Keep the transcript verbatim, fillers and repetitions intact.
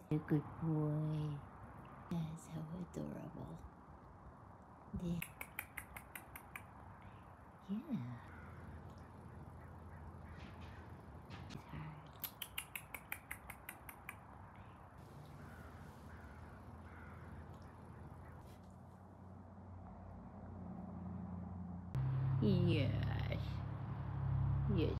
A good boy. That's so adorable. Yeah. Yeah. Yes. Yes.